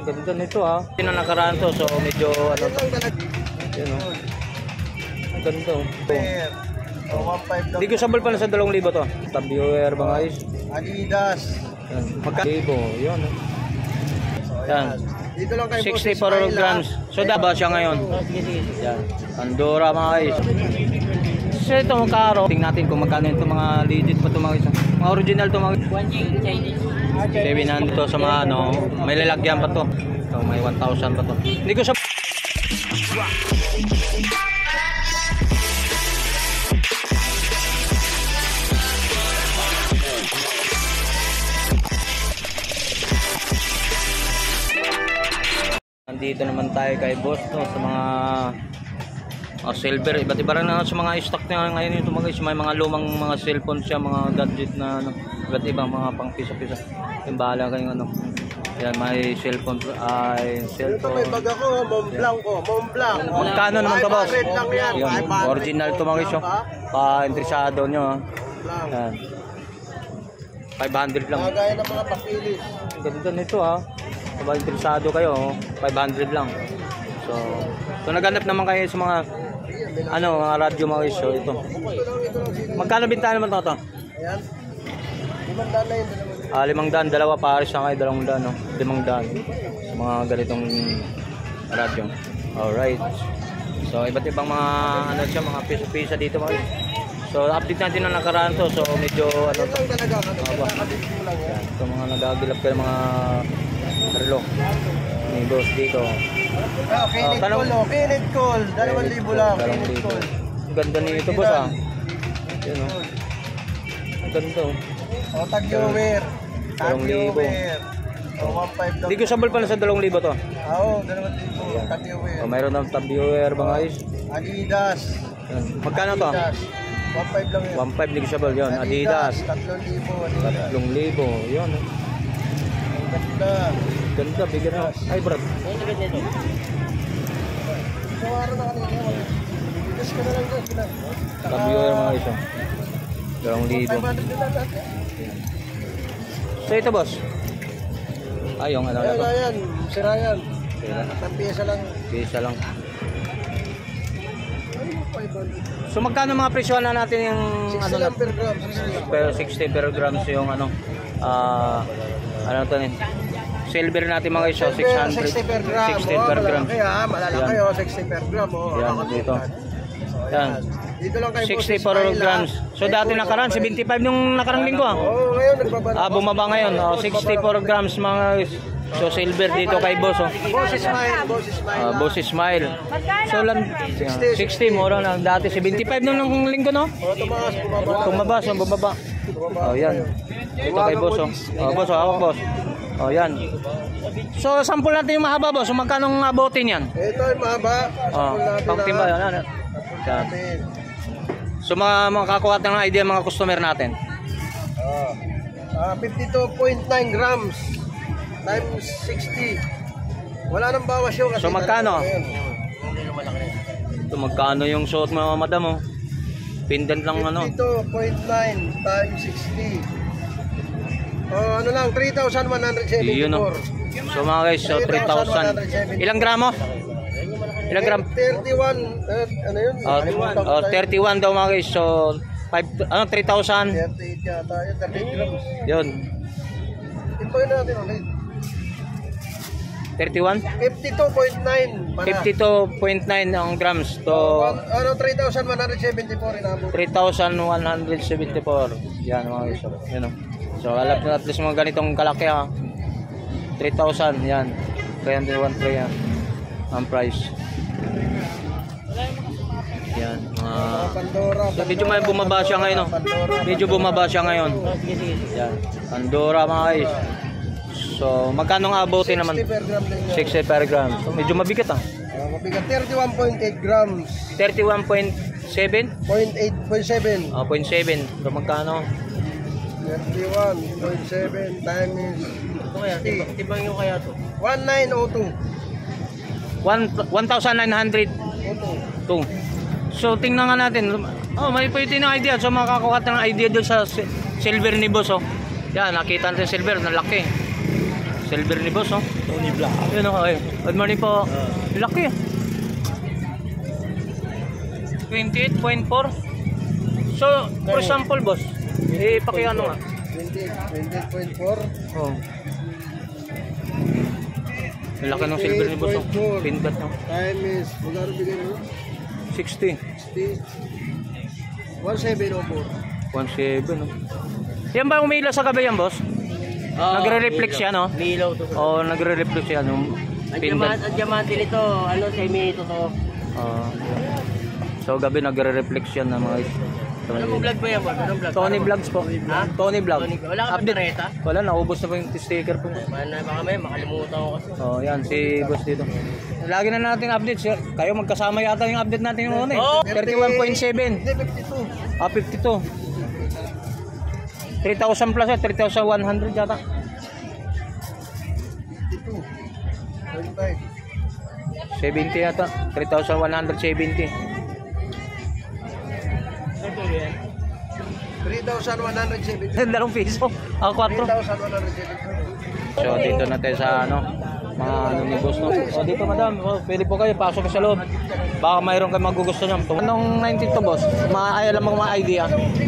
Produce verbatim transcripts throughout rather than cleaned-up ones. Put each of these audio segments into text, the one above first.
Ganda nito ha. Yun ang nakaraan to, so medyo ano to. Yun o. Ang ganda o. Hindi ko sabal pala sa dalawang libo to. Top viewer mga guys. Adidas. Magkano libo, yun o. Yan. Dito lang kay sixty-four grams. So daba siya ngayon. Yan. Pandora mga guys. So ito mga karo. Tingnan natin kung magkano ito mga legit pa ito mga guys. Mga original ito mga seven hundred to sa mga ano. May lalagyan pa to. So may one thousand pa to. Hindi ko sa Nandito naman tayo kay boss no, sa mga uh, silver, iba't iba rin na sa mga stock na ngayon ito mga, may mga lumang mga cellphone siya, mga gadget na ano, iba't iba mga pang pisa-pisa. Yung bahala kayong ano. Yan, may cellphone ay cellphone. Ito may bag ako, Mont Blanc ko, Mont Blanc. Magkano naman to boss? Yan, yan, original to mga isyo. Pa-interesado nyo ha. Yan. five hundred lang. Kagaya ng mga papilis. Ganda nito ha. Kung interesado kayo, five hundred lang. So, so naghanap naman kayo sa mga ano, mga radyo mga isyo ito. Magkano bintahan naman ito? Ayan. Limang daan na yun. Ah, limang daan, dalawa pares na kayo, dalawang daan, no? Limang daan sa mga ganitong radyo. Alright. So, iba't ibang mga ano siya, mga piso-pisa dito mga isyo. So, update natin na nakaraan to. So, medyo ano to. Yan. So, mga nagagilap kayo mga relo ni boss dito. Ah, Kinect Call, oh. Kinect Call. Dalawang libo lang. Kinect Call. Ganda nito boss ah. Yan o. Ang ganda o. O, tag-viewer. Tag-viewer. O, one five lang. Hindi ko sabal pala sa dalawang libo to. Oo, dalawang libo. Tag-viewer. O, mayroon ng top viewer mga guys. Adidas. Magkano to? one five lang yun. one five hindi ko sabal yun. Adidas. tatlong libo. Adidas. tatlong libo. Yun o. Ganda. Ganda, bigyan na. Ay, brad. Sawara na kanina. Bigas ko na lang doon. Top viewer mga guys. dalawang libo. So ito boss. Ay, yung ano na to. Ayan, si Ryan. Sira. Ang piyesa lang. Pisa lang. So magkano mga presyo na natin yung ano sixty na? lang per gram. Pero sixty per grams yung ano. Ah, ano to ni? Silver natin mga isyo, six hundred. sixty per gram. sixty per gram. Malalaki ha, malalaki oh, sixty per gram. Oh, Yan, dito. Yan. Dito lang kayo sixty-four grams. So dati nakaraan, seventy-five nung nakarang linggo ah. Oo, ngayon nagbaba. Ah, bumaba ngayon. Oh, sixty-four grams mga guys. So silver dito kay boss oh. Boss Smile, Boss Smile. Ah, boss Smile. So lang sixty mura lang dati seventy-five nung nung linggo no. Oh, tumaas, bumaba. Tumaba, so bumaba. Oh, yan. Ito kay boss oh. Oh, boss, oh, hawak boss. Oh, yan. So sample natin yung mahaba boss. So magkano ang abutin yan? Ito ay mahaba. Oh, pangtimba yan. Yan. So mga makakakuha ng idea mga customer natin. Oh. Ah, fifty-two point nine grams times sixty. Wala nang bawas yun kasi. So magkano? Ito magkano yung suot mo madam oh? Pendant lang ano. fifty-two point nine times sixty. Oh, ano lang three thousand one hundred seventy-four. So mga guys, so three thousand. Ilang gramo? Ilang gram? thirty-one uh, ano yun? Oh, oh, thirty-one daw mga guys. So five ano three thousand. thirty-eight yata, yun thirty-eight grams. Yun. Timpoy natin ulit. thirty-one? fifty-two point nine. fifty-two point nine ang grams to ano three thousand one hundred seventy-four inabot. three thousand one hundred seventy-four. Yan mga guys. Yan oh. So alam na at least mga ganitong kalaki ha. three thousand yan. Kaya one three yan. Ang price. Yan. Uh, Pandora. so medyo may bumaba siya ngayon oh. Medyo bumaba siya ngayon. Yan. Pandora mga guys. So magkano nga abutin naman? sixty per gram. So medyo mabigat ah. Uh, mabigat thirty-one point eight grams. thirty-one point seven? point eight point seven. Oh, point seven. So magkano? thirty-one point seven times ito kaya, tibang yung kaya to? nineteen oh two. one thousand nine hundred two. So tingnan nga natin. Oh, may pwede na idea. So makakakuha ng idea doon sa silver ni boss oh. Yan, nakita natin silver na laki. Silver ni boss oh. Black. Yun o, okay. Good morning po. Laki. twenty-eight point four. So, for example, boss, eh, pakiano nga. twenty-eight point four. Oh. Laki ng silver ni boss. Oh. Pindot no. Time is, magkano bigay mo? sixty. sixty. one seven oh four. one seven, no? Yan ba umila sa gabi yan, boss? Oh, nagre-reflect siya, no? Milaw to. Oo, oh, nagre-reflect siya, no? Ang diamante, ang diamante nito, ano, semi to to. Ah. So, gabi nagre-reflect siya na mga guys. Ano mo vlog ba yan, boss? Anong vlog? Tony Vlogs po. Ha? Tony Vlog. Tony- wala ka ba Update. tarjeta? Wala, naubos na po yung sticker po. Baka baka may makalimutan ko kasi. Oh, yan, si boss dito. Lagi na natin update, sir. Kayo magkasama yata yung update natin yung una eh. Oh! thirty-one point seven. Hindi, fifty-two. Ah, fifty-two. three thousand plus eh, three thousand one hundred yata. fifty-two. twenty-five. seventy yata. three thousand one hundred seventy. three thousand one hundred seventy. Dalawang piso. Ah, three kwatro. thousand one hundred seventy. So, dito na tayo sa ano, mga ano ni boss, no? O, dito madam, o, pwede po kayo, pasok ka sa loob. Baka mayroon kayo magugusto nyo. Anong nineteen to, boss? Mga, ay, alam mo mga idea.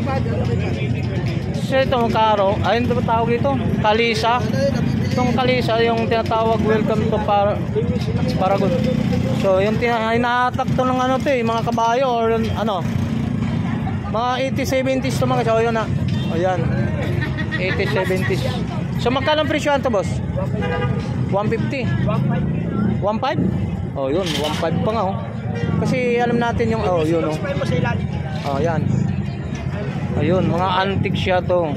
So, itong karo, ayun ba tawag dito? Kalisa. Itong Kalisa, yung tinatawag, welcome to Par Paragon. So, yung hinahatak to ng ano to eh, mga kabayo or ano, mga eighties, seventies to mga, so yun na. Ayan, eighties, seventies. So, magkano ang presyohan to, boss? one fifty. one five? Oh, yun, one five pa nga, oh. Kasi alam natin yung, oh, yun, oh. Oh, yan. Ayun, mga antique siya to.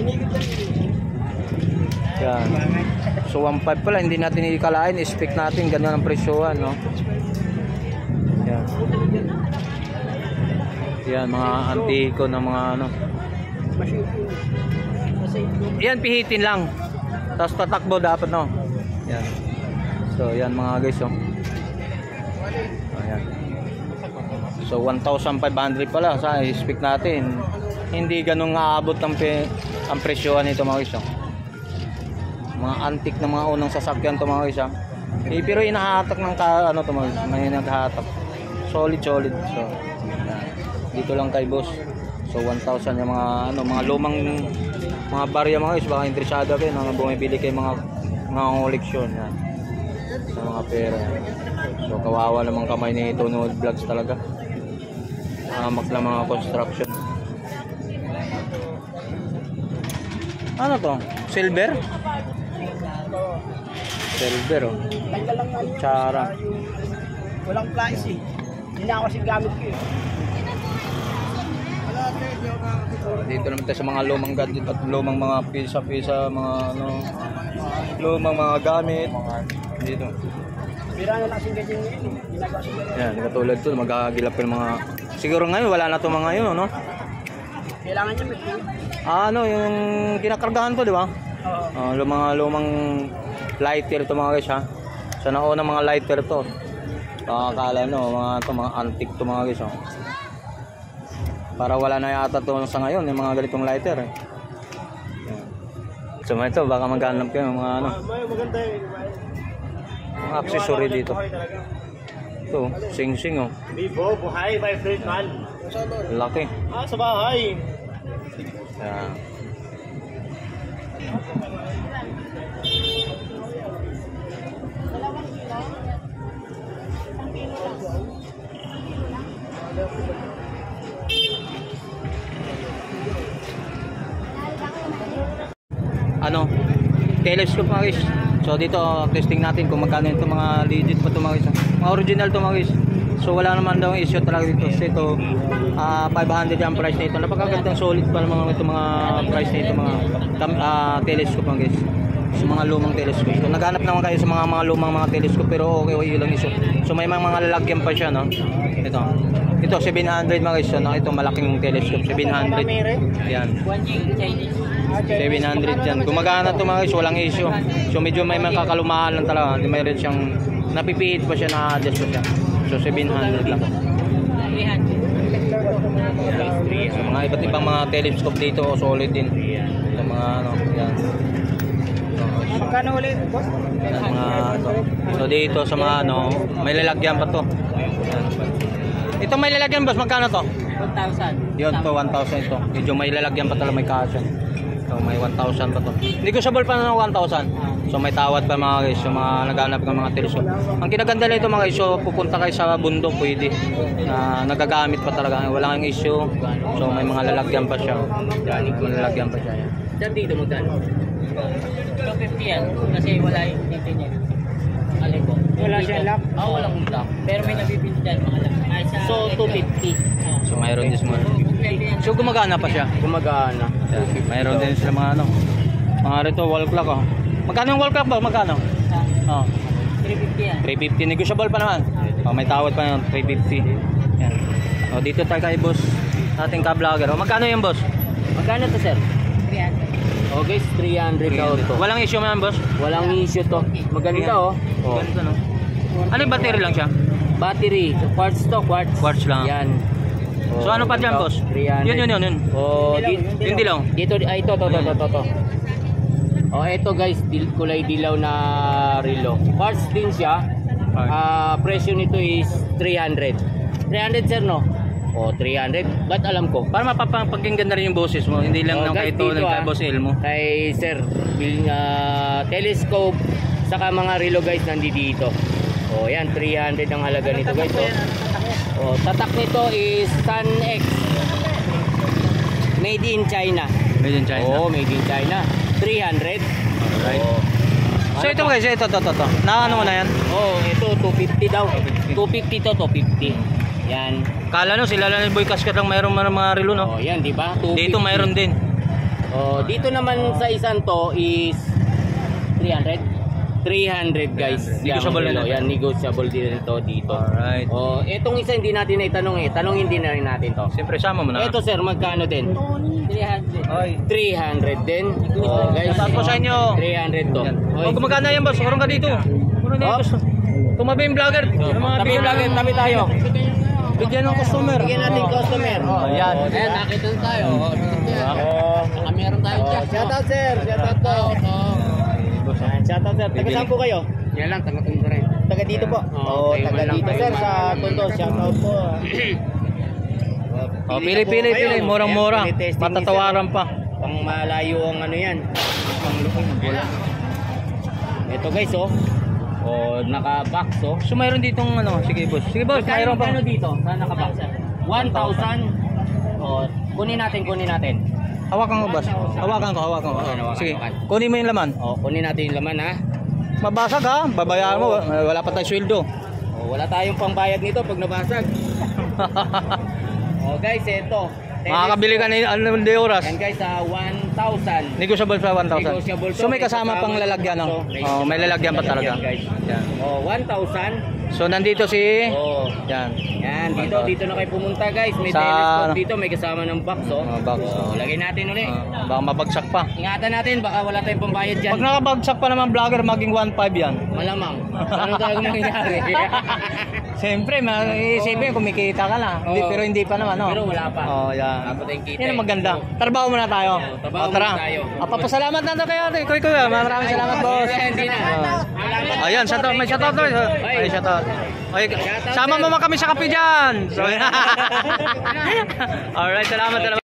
Yan. So, one five pala, hindi natin ikalain, expect natin, ganun ang presyohan, no? Yan. Yan, mga antiko na mga ano. Yan, pihitin lang. Tapos tatakbo dapat, no? Yan. So, yan mga guys, oh. Ayan. So, one thousand five hundred pala sa expect natin. Hindi ganun aabot ang, pe, ang presyohan nito mga guys, oh. Mga antique na mga unang sasakyan to mga guys, ah. Eh, pero inahatak ng ka, ano to mga guys, may naghahatak. Solid, solid. So, yan. Dito lang kay boss. So, one thousand yung mga, ano, mga lumang mga barya mga guys, baka interesado kayo na bumibili kayo mga mga koleksyon yan sa mga pera. So kawawa namang kamay ni Tony Vlogs talaga. Hamak lang mga construction. Ano to? Silver? Silver, oh. Tsara. Walang price eh. Hindi na ako kasi gamit ko eh. Dito naman tayo sa mga lumang gadget at lumang mga pisa-pisa, mga ano, lumang mga gamit. Dito. Bira na lang kasi ganyan ngayon eh. Ginagawa siya ganyan. Yan, katulad to, maghahagilap yung mga, siguro ngayon wala na to mga yun, no? Kailangan niya may fluid. Ah, ano, yung kinakargahan to, di ba? Oo. Uh, mga lumang lighter to mga guys, ha? Sa nauna mga lighter to. Pakakala, no, mga to, mga antique to mga guys, oh. Para wala na yata to sa ngayon, yung mga ganitong lighter, eh. Yan. So, ito, baka maghanap kayo, mga ano, Maganda eh. mga accessory dito. Ito, sing-sing, oh. Vivo, buhay, vibrate man. Laki. Ah, sa bahay. Yan. Ano? Telescope mga guys. So dito testing natin kung magkano ito, mga legit pa ito mga guys. Mga original ito mga guys. So wala naman daw issue talaga dito. So ito uh, five hundred yung price nito. Napakagandang solid pa naman ito mga price nito mga uh, telescope mga guys. So mga lumang telescope. So naghanap naman kayo sa mga mga lumang mga telescope pero okay okay lang issue. So may mga, mga lalagyan pa siya, no. Ito. Ito seven hundred mga guys. So, no? Ito malaking telescope seven hundred. Yan. seven hundred yan. Gumagana ito mga guys, walang issue. So medyo may makakalumahan lang talaga. Mayroon siyang napipihit pa siya, na-adjust pa siya. So seven hundred lang. Yan. So mga iba't ibang mga telescope dito, solid din. Ito mga ano, yan. Magkano ulit, boss? Mga, to. So dito sa mga ano, may lalagyan pa to. Yan. Ito may lalagyan boss, magkano to? one thousand. Yun to, one thousand ito. Medyo may lalagyan pa talaga, may kasya. So may one thousand pa to. Hindi ko sabol pa ng one thousand. So may tawad pa mga guys, yung mga naghanap ng mga tirso. Ang kinaganda nito mga guys, so pupunta kayo sa bundok, pwede. Na nagagamit pa talaga, wala kang issue. So may mga lalagyan pa siya. Yan, may lalagyan pa siya. Yan. Saan dito mo dyan? two fifty yan. Kasi wala yung dito niya. Alin ko? Wala siyang lock? Oo, oh, walang lock. Pero may nabibili dyan mga lock. So, two fifty. So mayroon din mga. So gumagana pa siya. Gumagana. Yan. Mayroon din sila mga ano. Mga rito wall clock oh. Magkano yung wall clock ba? Magkano? Oh. three fifty yan. three fifty negotiable pa naman. Oh, may tawad pa naman three fifty. Yan. Oh, dito tayo kay boss. Ating ka-vlogger. Oh, magkano yung boss? Magkano to, sir? three hundred. Oh guys, three hundred daw to. Walang issue man boss? Walang issue to. Maganda oh. Oh. Ganito no. Ano yung battery lang siya? Battery, quartz to, quartz. Quartz lang. Yan. So ano pa dyan boss? three hundred. Yun yun yun yun. Oh, di, Yung dilaw. dito ay ito to to to to. to. Oh, ito guys, dil, kulay dilaw na relo. Quartz din siya. Ah, presyo nito is three hundred. three hundred sir no? Oh, three hundred. Ba't alam ko? Para mapapakinggan na rin yung boses mo. Hindi lang Oh, ng guys, kay Tony, dito, kay ah. Boss Elmo. Kay sir, bil uh, telescope saka mga relo guys nandito dito. Oh, yan three hundred ang halaga nito guys. Oh. Oh, tatak nito is Sun X. Made in China. Made in China. Oh, made in China. three hundred. Alright. Oh. So ito guys, ito, ito, ito, ito. Na ano mo na yan? Oh, ito two fifty daw. two fifty to two fifty. Yan. Kala no, sila lang ni Boy Cascat lang mayroong mga, mga relo no? Oh, yan, di ba? Dito mayroon din. Oh, dito naman sa isang to is three hundred. three hundred guys. Negotiable Yan, na. yan, negotiable din ito dito. Alright. Oh, etong isa hindi natin na itanong eh. Tanongin din na rin natin to. Siyempre sama mo na. Ito sir, magkano din? three hundred. Oy. three hundred din. Oh, guys. Shout out po sa inyo. three hundred to. Yan. Oy. Oh, gumagana yan boss. Kurong ka dito. Kurong na Oh. yan boss. Tumabi yung vlogger. Yung mga Tabi bigyan vlogger, ng- tabi tayo. Bigyan ng customer. Bigyan natin customer. Oh, yan. Ayan, nakita na tayo. Oh, Oh. saka meron tayo dyan. Shout out sir. Shout out po. Ayan, shout out sir. Taga saan po kayo? Yan lang, taga Tondo rin. Taga dito po? Oo, taga dito sir sa Tondo. Shout out po. Oh, pili, pili, pili. Murang-mura. Matatawaran pa. Pang malayo ang ano yan. Pang lukong bola. Ito guys oh. Oh, naka-box oh. So mayroon ditong ano, sige boss. Sige boss, mayroon pa. Ano dito? Sa naka-box? one thousand. Oh, kunin natin, kunin natin. Hawakan ko boss. Hawakan ko, hawakan ko. Hawakan, hawakan, Sige. hawakan. Kunin mo yung laman. Oh, kunin natin yung laman ha. Mabasag ha. Babayaran mo. Wala pa tayong sweldo. Oh, wala tayong pangbayad nito pag nabasag. Oh guys, ito. Makakabili ka na ano de oras. Yan guys, sa one thousand. Negotiable pa one thousand. Negotiable to. So may May kasama kasama pang lalagyan no. to. Oh, may lalagyan pa talaga. Guys. Yan. Oh, one thousand. So nandito si Oh. yan. Yan, dito dito na kayo pumunta guys. May Sa- telescope dito, may kasama ng box oh. Oh, box. Oh, lagay natin ulit. Ah, baka mabagsak pa. Ingatan natin, baka wala tayong pambayad diyan. Pag nakabagsak pa naman vlogger maging one five yan. Malamang. Ano talaga mangyayari? Siyempre, mag-iisipin kumikita ka na. Hindi, Oo. pero hindi pa naman no. Pero wala pa. Oh, yan. Wala pa tayong kita Yan ang eh. maganda. Trabaho muna tayo. Oo, trabaho Oh, tara. muna tayo. Ah, papasalamat na to kayo ate. Kuy kuya, maraming salamat boss. Hindi, hindi na. Oh. Ayan, shout out, may shout out. Ay, shout out. Ay, sama mo man kami sa kape dyan. So, alright, salamat, salamat.